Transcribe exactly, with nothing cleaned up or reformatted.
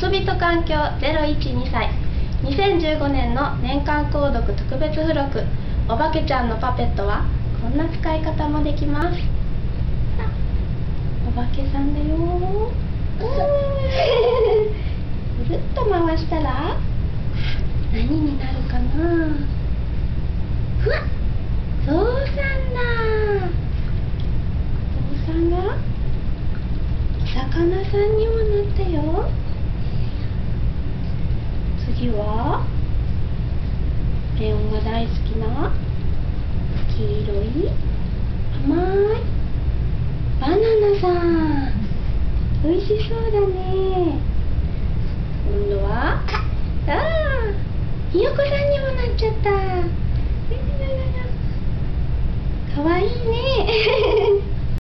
遊びと環境ゼロいちにさい、にせんじゅうごねんの年間購読特別付録おばけちゃんのパペットはこんな使い方もできます。おばけさんだよ。ぐるっと回したら何になるかな。ふわっ、ゾウさんだ。ゾウさんがお魚さんにもなったよ。次はレオンが大好きな黄色い甘いバナナさん、美味しそうだね。今度はああ、ひよこさんにもなっちゃった。かわいいね。